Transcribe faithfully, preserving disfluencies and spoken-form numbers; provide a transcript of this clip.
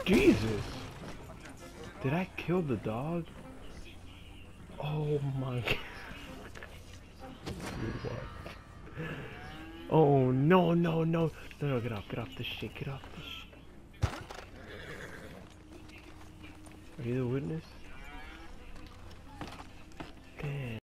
Jesus! Did I kill the dog? Oh my god. What? Oh no no no no no get off get off this shit get off this shit. Are you the witness? Damn.